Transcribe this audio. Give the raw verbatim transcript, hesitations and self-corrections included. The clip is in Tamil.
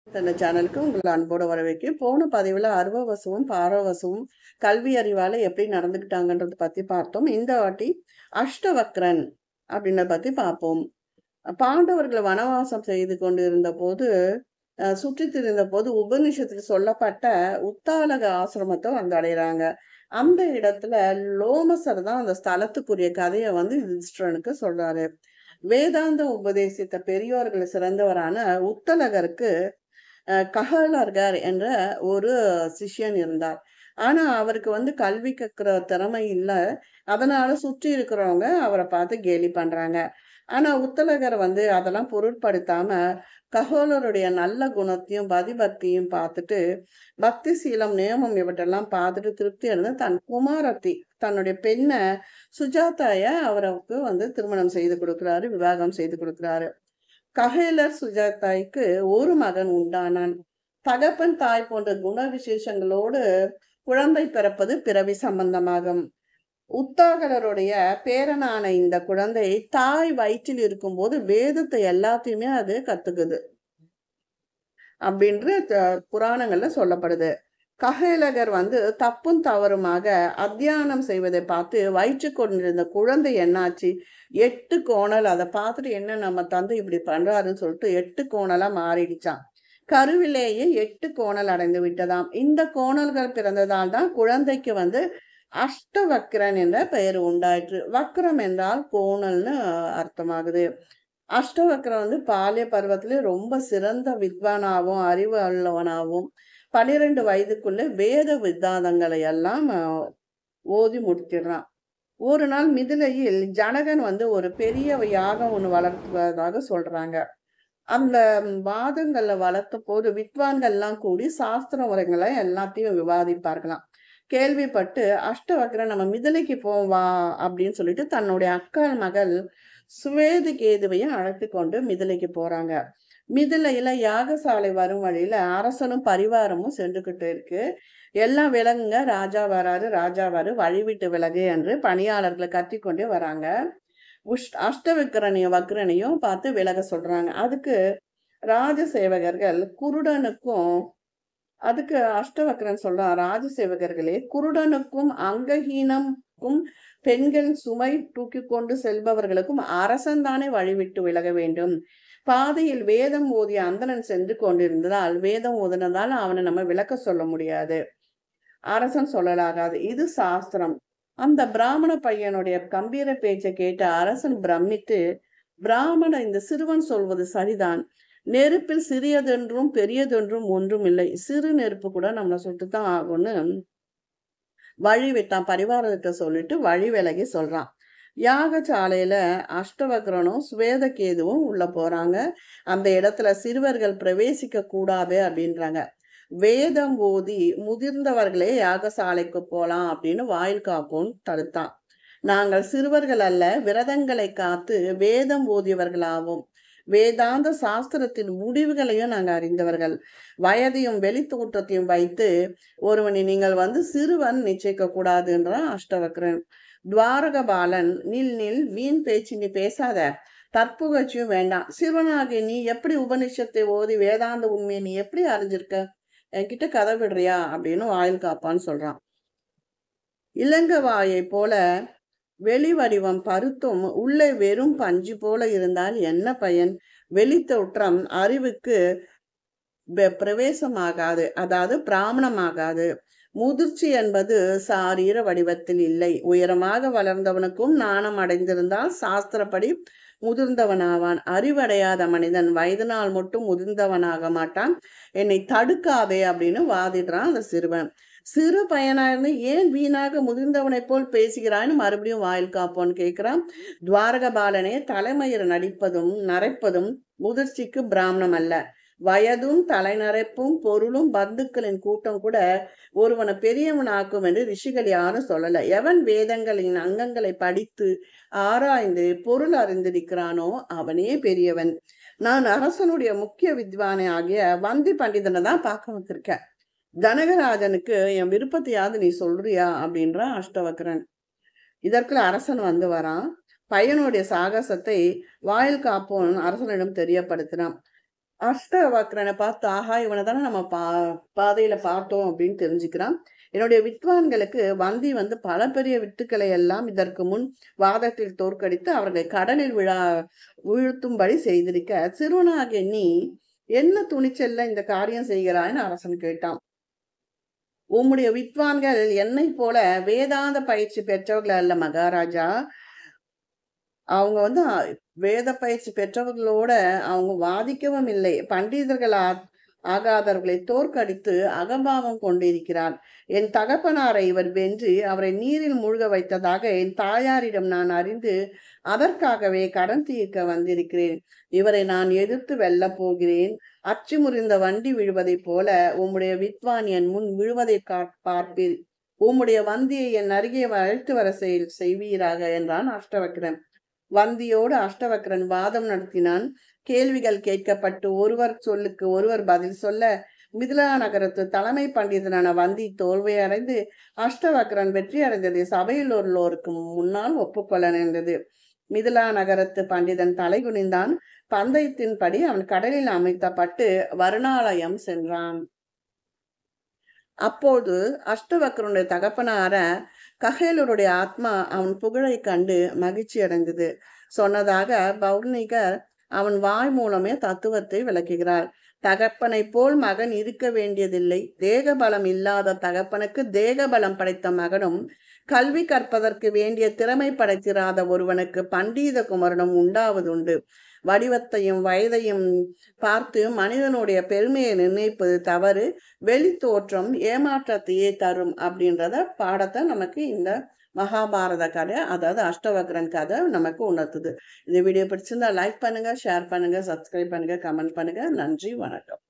இந்த சேனலுக்கு உங்களை அன்போடு வரவேற்கிறேன். போன பதிவில் அருவவசுவும் பாரவசுவும் கல்வி அறிவால எப்படி நடந்துக்கிட்டாங்கன்றத பத்தி பார்த்தோம். இந்த வாட்டி அஷ்டவக்ரன் அப்படின்றத பத்தி பார்ப்போம். பாண்டவர்கள் வனவாசம் செய்து கொண்டு இருந்த போது அஹ், சுற்றித் திரிந்த போது உபநிஷத்தில் சொல்லப்பட்ட உத்தாலக ஆசிரமத்தை வந்து அடைகிறாங்க. அந்த இடத்துல லோமசர் தான் அந்த ஸ்தலத்துக்குரிய கதையை வந்து யுதிஷ்டிரனுக்கு சொல்றாரு. வேதாந்த உபதேசித்த பெரியோர்கள் சிறந்தவரான உத்தலகருக்கு அஹ் கஹலர்கர் என்ற ஒரு சிஷ்யன் இருந்தார். ஆனா அவருக்கு வந்து கல்வி கற்கிற திறமை இல்லை. அதனால சுற்றி இருக்கிறவங்க அவரை பார்த்து கேலி பண்றாங்க. ஆனா உத்தலகர் வந்து அதெல்லாம் பொருட்படுத்தாம கஹோலருடைய நல்ல குணத்தையும் பதிபக்தியும் பார்த்துட்டு பக்தி சீலம் நியமம் இவற்றெல்லாம் பார்த்துட்டு திருப்தி அடைந்து தன் குமாரத்தி தன்னுடைய பெண்ணை சுஜாதாய அவருக்கு வந்து திருமணம் செய்து கொடுக்கிறாரு, விவாகம் செய்து கொடுக்கிறாரு. கஹேலர் சுஜாதாய்க்கு ஒரு மகன் உண்டானான். தகப்பன் தாய் போன்ற குண விசேஷங்களோடு குழந்தை பிறப்பது பிறவி சம்பந்தமாகும். உத்தாகலருடைய பேரனான இந்த குழந்தை தாய் வயிற்றில் இருக்கும்போது வேதத்தை எல்லாத்தையுமே அது கத்துக்குது அப்படின்ற புராணங்கள்ல சொல்லப்படுது. கஹேலகர் வந்து தப்பும் தவறுமாக அத்தியானம் செய்வதை பார்த்து வயிற்று கொண்டிருந்த குழந்தை என்னாச்சு, எட்டு கோணல் அதை பார்த்துட்டு என்ன நம்ம தந்தை இப்படி பண்றாருன்னு சொல்லிட்டு எட்டு கோணலா மாறிடுச்சான். கருவிலேயே எட்டு கோணல் அடைந்து விட்டதாம். இந்த கோணல்கள் பிறந்ததால் தான் குழந்தைக்கு வந்து அஷ்டவக்ரன் என்ற பெயர் உண்டாயிற்று. வக்ரம் என்றால் கோணல்னு அர்த்தமாகுது. அஷ்டவக்ரம் வந்து பாலிய பருவத்திலே ரொம்ப சிறந்த வித்வானாகவும் அறிவு உள்ளவனாகவும் பனிரெண்டு வயதுக்குள்ள வேத வித்தாந்தங்களை எல்லாம் ஓதி முடிச்சிடுறான். ஒரு நாள் மிதிலையில் ஜனகன் வந்து ஒரு பெரிய யாகம் ஒண்ணு வளர்த்துவதாக சொல்றாங்க. அந்த வாதங்கள்ல வளர்த்த போது வித்வான்கள்லாம் கூடி சாஸ்திர முறைகளை எல்லாத்தையும் விவாதிப்பார்களாம். கேள்விப்பட்டு அஷ்டவக்ரன் நம்ம மிதிலைக்கு போவா அப்படின்னு சொல்லிட்டு தன்னுடைய அக்காள் மகள் சுவேது கேதுவையும் அழைத்து கொண்டு மிதிலைக்கு போறாங்க. மிதிலையில யாகசாலை வரும் வழியில அரசனும் பரிவாரமும் சென்றுகிட்டு இருக்கு. எல்லாம் விலங்குங்க, ராஜா வராரு ராஜா வரு வழி விட்டு விலகு என்று பணியாளர்களை கத்தி கொண்டே வராங்க. உஷ் அஷ்டவிக்கிரனையும் வக்ரனையும் பார்த்து விலக சொல்றாங்க. அதுக்கு ராஜசேவகர்கள் குருடனுக்கும் அதுக்கு அஷ்டவக்ரன் சொல்றான், ராஜசேவகர்களே, குருடனுக்கும் அங்கஹீனமுக்கும் பெண்கள் சுமை தூக்கி கொண்டு செல்பவர்களுக்கும் அரசன் தானே வழிவிட்டு விலக வேண்டும். பாதையில் வேதம் ஓதிய அந்தணன் சென்று கொண்டிருந்ததால் வேதம் ஓதினதால் அவனை நம்ம விளக்க சொல்ல முடியாது, அரசன் சொல்லலாகாது, இது சாஸ்திரம். அந்த பிராமண பையனுடைய கம்பீர பேச்சை கேட்ட அரசன் பிரமித்து, பிராமண இந்த சிறுவன் சொல்வது சரிதான், நெருப்பில் சிறியதென்றும் பெரியதென்றும் ஒன்றும் இல்லை, சிறு நெருப்பு கூட நம்மளை சுட்டுத்தான் ஆகும்னு வழி விட்டான். பரிவாரத்தை சொல்லிட்டு வழி விலகி சொல்றான். யாகசாலையில அஷ்டவக்ரனும் ஸ்வேதகேதுவும் உள்ள போறாங்க. அந்த இடத்துல சிறுவர்கள் பிரவேசிக்க கூடாது அப்படின்றாங்க. வேதம் ஓதி முதிர்ந்தவர்களே யாகசாலைக்கு போலாம் அப்படின்னு வாயில் காப்போன்னு தடுத்தான். நாங்கள் சிறுவர்கள் அல்ல, விரதங்களை காத்து வேதம் ஓதியவர்களாவோம். வேதாந்த சாஸ்திரத்தின் முடிவுகளையும் நாங்கள் அறிந்தவர்கள். வயதையும் வெளி தோற்றத்தையும் வைத்து ஒருவனை நீங்கள் வந்து சிறுவன் நிச்சயிக்க கூடாதுன்றான் அஷ்டவக்ரன். துவாரக பாலன், நில் நில், வீண் பேச்சு நீ பேசாத, தற்புகழ்ச்சியும் வேண்டாம். சிறுவனாகி நீ எப்படி உபனிஷத்தை ஓதி வேதாந்த உண்மையை நீ எப்படி அறிஞ்சிருக்க, என்கிட்ட கதை விடுறியா அப்படின்னு வாயில் காப்பான்னு சொல்றான். இளங்கவாயை போல வெளி வடிவம் பருத்தும் உள்ளே வெறும் பஞ்சு போல இருந்தால் என்ன பயன்? வெளித்தோற்றம் அறிவுக்கு பிரவேசமாகாது, அதாவது பிராமணமாகாது. முதிர்ச்சி என்பது சாரீர வடிவத்தில் இல்லை. உயரமாக வளர்ந்தவனுக்கும் நாணம் அடைந்திருந்தால் சாஸ்திரப்படி முதிர்ந்தவனாவான். அறிவடையாத மனிதன் வயது நாள் மட்டும் முதிர்ந்தவனாக மாட்டான். என்னை தடுக்காதே அப்படின்னு வாதிடுறான் அந்த சிறுவன். சிறு பையனா இருந்து ஏன் வீணாக முதிர்ந்தவனை போல் பேசுகிறான்னு மறுபடியும் வாயில் காப்போன்னு கேட்கிறான். துவாரக பாலனே, தலைமயிர் நடிப்பதும் நரைப்பதும் முதிர்ச்சிக்கு பிராமணம் அல்ல. வயதும் தலைநரைப்பும் பொருளும் பந்துக்களின் கூட்டம் கூட ஒருவனை பெரியவனாக்கும் என்று ரிஷிகள் யாரும் சொல்லல. எவன் வேதங்களின் அங்கங்களை படித்து ஆராய்ந்து பொருள் அறிந்திருக்கிறானோ அவனே பெரியவன். நான் அரசனுடைய முக்கிய வித்வானை ஆகிய வந்தி பண்டிதனை தான் பார்க்க வந்திருக்கேன். ஜனகராஜனுக்கு என் விருப்பத்தையாவது நீ சொல்றியா அப்படின்றான் அஷ்டவக்ரன். இதற்குள்ள அரசன் வந்து வரான். பையனுடைய சாகசத்தை வாயில் காப்போன் அரசனிடம் தெரியப்படுத்தினான். அஷ்டவக்ரனை பார்த்து, ஆஹா இவனை தானே நம்ம பா பாதையில பார்த்தோம் அப்படின்னு தெரிஞ்சுக்கிறான். என்னுடைய வித்வான்களுக்கு வந்தி வந்து பல பெரிய வித்துக்களை எல்லாம் இதற்கு முன் வாதத்தில் தோற்கடித்து அவர்களை கடலில் விழா வீழ்த்தும்படி செய்திருக்க, சிறுவனாகிய நீ என்ன துணிச்சல்ல இந்த காரியம் செய்கிறாய்ன்னு அரசன் கேட்டான். உம்முடைய வித்வான்கள் என்னை போல வேதாந்த பயிற்சி பெற்றவர்கள் அல்ல மகாராஜா. அவங்க வந்து அ வேத பயிற்சி பெற்றவர்களோட அவங்க வாதிக்கவும் இல்லை. பண்டிதர்கள் ஆ ஆகாதவர்களை தோற்கடித்து அகம்பாவம் கொண்டிருக்கிறார். என் தகப்பனாரை இவர் வென்று அவரை நீரில் மூழ்க வைத்ததாக என் தாயாரிடம் நான் அறிந்து அதற்காகவே கடன் தீர்க்க வந்திருக்கிறேன். இவரை நான் எதிர்த்து வெல்லப் போகிறேன். அச்சு முறிந்த வண்டி விழுவதைப் போல உம்முடைய வித்வான் என் முன் விழுவதை பார்ப்பீர். உம்முடைய வந்தியை என் அருகே அழைத்து வர செய்வீராக என்றான் அஷ்டவக்ரன். வந்தியோடு அஷ்டவக்ரன் வாதம் நடத்தினான். கேள்விகள் கேட்கப்பட்டு ஒருவர் சொல்லுக்கு ஒருவர் பதில் சொல்ல, மிதிலா நகரத்து தலைமை பண்டிதனான வந்தி தோல்வியடைந்து அஷ்டவக்ரன் வெற்றி அடைந்தது சபையில் உள்ளோருக்கு முன்னால் ஒப்புக்கொள்ள நேர்ந்தது. மிதிலா நகரத்து பண்டிதன் தலை குனிந்தான். பந்தயத்தின்படி அவன் கடலில் அமைத்தப்பட்டு வருணாலயம் சென்றான். அப்போது அஷ்டவக்ரனுடைய தகப்பனார கஹேலருடைய ஆத்மா அவன் புகழை கண்டு மகிழ்ச்சி அடைந்தது. சொன்னதாக பௌர்ணிகர் அவன் வாய் மூலமே தத்துவத்தை விளக்குகிறார். தகப்பனை போல் மகன் இருக்க வேண்டியதில்லை. தேக பலம் இல்லாத தகப்பனுக்கு தேக பலம் படைத்த மகனும், கல்வி கற்பதற்கு வேண்டிய திறமை படைத்திராத ஒருவனுக்கு பண்டீத குமரனும் உண்டாவதுண்டு. வடிவத்தையும் வயதையும் பார்த்து மனிதனுடைய பெருமையை நிர்ணயிப்பது தவறு. வெளி தோற்றம் ஏமாற்றத்தையே தரும் அப்படின்றத பாடத்தை நமக்கு இந்த மகாபாரத கதை, அதாவது அஷ்டவக்ரன் கதை நமக்கு உணர்த்துது. இந்த வீடியோ பிடிச்சிருந்தா லைக் பண்ணுங்க, ஷேர் பண்ணுங்க, சப்ஸ்கிரைப் பண்ணுங்க, கமெண்ட் பண்ணுங்க. நன்றி, வணக்கம்.